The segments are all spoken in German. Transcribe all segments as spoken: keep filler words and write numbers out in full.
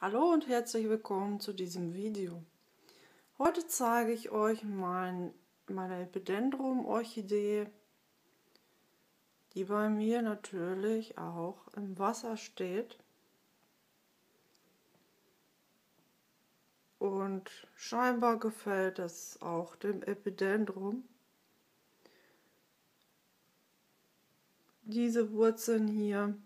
Hallo und herzlich willkommen zu diesem Video. Heute zeige ich euch mein, meine Epidendrum-Orchidee, die bei mir natürlich auch im Wasser steht. Und scheinbar gefällt es auch dem Epidendrum. Diese Wurzeln hier,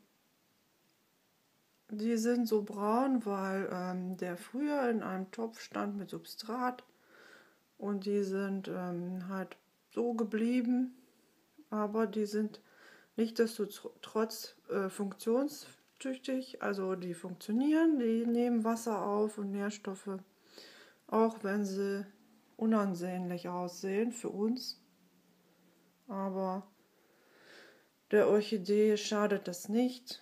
die sind so braun, weil ähm, der früher in einem Topf stand mit Substrat und die sind ähm, halt so geblieben, aber die sind nichtsdestotrotz äh, funktionstüchtig, also die funktionieren, die nehmen Wasser auf und Nährstoffe, auch wenn sie unansehnlich aussehen für uns, aber der Orchidee schadet das nicht.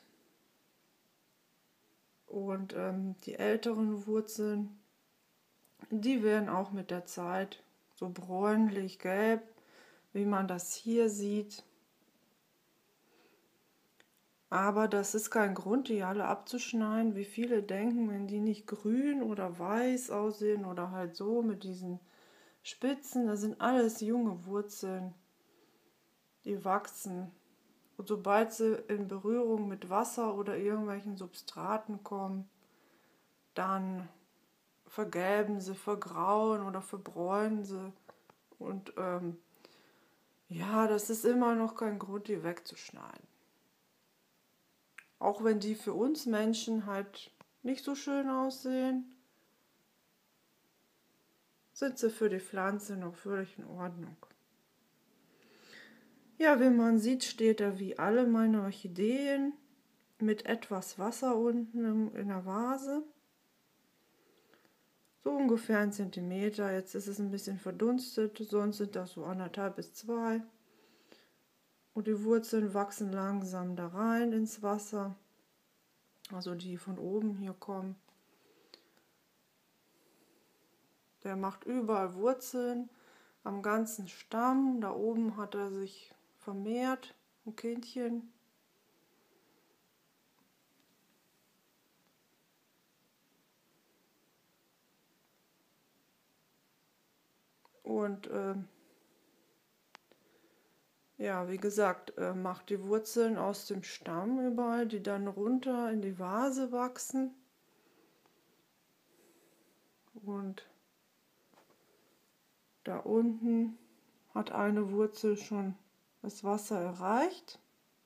Und ähm, die älteren Wurzeln, die werden auch mit der Zeit so bräunlich gelb, wie man das hier sieht. Aber das ist kein Grund, die alle abzuschneiden, wie viele denken, wenn die nicht grün oder weiß aussehen oder halt so mit diesen Spitzen, das sind alles junge Wurzeln, die wachsen. Und sobald sie in Berührung mit Wasser oder irgendwelchen Substraten kommen, dann vergelben sie, vergrauen oder verbräunen sie. Und ähm, ja, das ist immer noch kein Grund, die wegzuschneiden. Auch wenn die für uns Menschen halt nicht so schön aussehen, sind sie für die Pflanze noch völlig in Ordnung. Ja, wie man sieht, steht er wie alle meine Orchideen mit etwas Wasser unten in der Vase. So ungefähr ein Zentimeter. Jetzt ist es ein bisschen verdunstet, sonst sind das so anderthalb bis zwei. Und die Wurzeln wachsen langsam da rein ins Wasser. Also die von oben hier kommen. Der macht überall Wurzeln, am ganzen Stamm. Da oben hat er sich vermehrt, ein Kindchen. Und äh, ja, wie gesagt, äh, macht die Wurzeln aus dem Stamm überall, die dann runter in die Vase wachsen. Und da unten hat eine Wurzel schon das Wasser erreicht.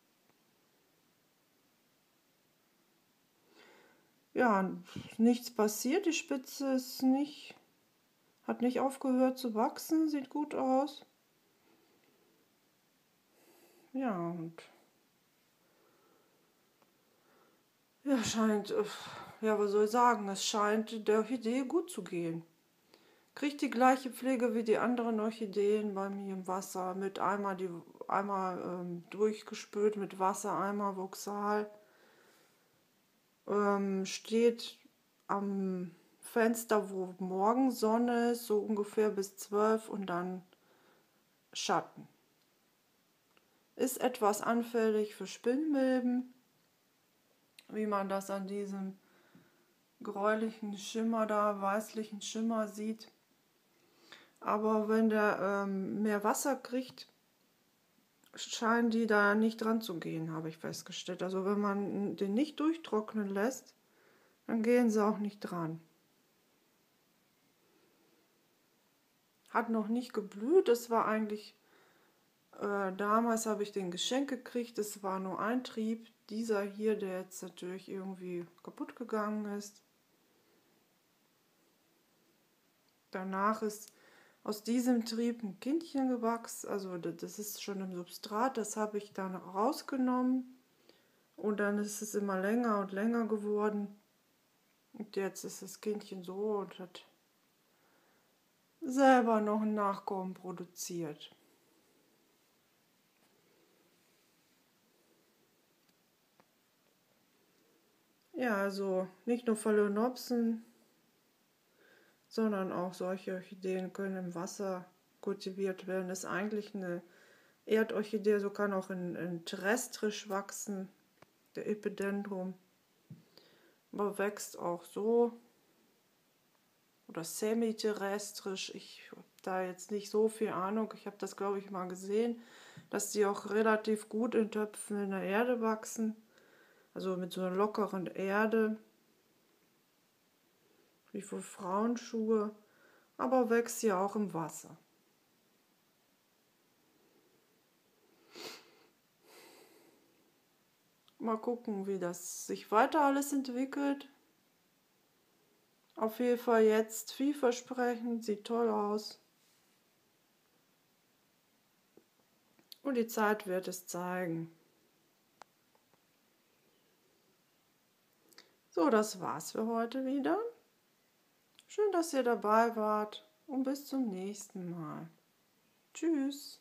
Ja, nichts passiert, die Spitze ist nicht, hat nicht aufgehört zu wachsen, sieht gut aus. Ja, und ja, scheint, ja, was soll ich sagen, es scheint der Orchidee gut zu gehen. Kriegt die gleiche Pflege wie die anderen Orchideen bei mir im Wasser, mit einmal, die, einmal ähm, durchgespült mit Wasser, einmal Voxal. Ähm, steht am Fenster, wo Morgensonne ist, so ungefähr bis zwölf und dann Schatten. Ist etwas anfällig für Spinnmilben, wie man das an diesem gräulichen Schimmer da, weißlichen Schimmer sieht. Aber wenn der ähm, mehr Wasser kriegt, scheinen die da nicht dran zu gehen, habe ich festgestellt. Also wenn man den nicht durchtrocknen lässt, dann gehen sie auch nicht dran. Hat noch nicht geblüht, es war eigentlich, äh, damals habe ich den geschenkt gekriegt, es war nur ein Trieb, dieser hier, der jetzt natürlich irgendwie kaputt gegangen ist. Danach ist aus diesem Trieb ein Kindchen gewachsen, also das ist schon im Substrat, das habe ich dann rausgenommen und dann ist es immer länger und länger geworden. Und jetzt ist das Kindchen so und hat selber noch ein Nachkommen produziert. Ja, also nicht nur Phalaenopsen, sondern auch solche Orchideen können im Wasser kultiviert werden. Das ist eigentlich eine Erdorchidee, so kann auch in, in terrestrisch wachsen, der Epidendrum. aber wächst auch so oder semi-terrestrisch. Ich habe da jetzt nicht so viel Ahnung. Ich habe das, glaube ich, mal gesehen, dass die auch relativ gut in Töpfen in der Erde wachsen. Also mit so einer lockeren Erde, wie für Frauenschuhe, aber wächst ja auch im Wasser. Mal gucken, wie das sich weiter alles entwickelt. Auf jeden Fall jetzt vielversprechend, sieht toll aus. Und die Zeit wird es zeigen. So, das war's für heute wieder. Schön, dass ihr dabei wart und bis zum nächsten Mal. Tschüss.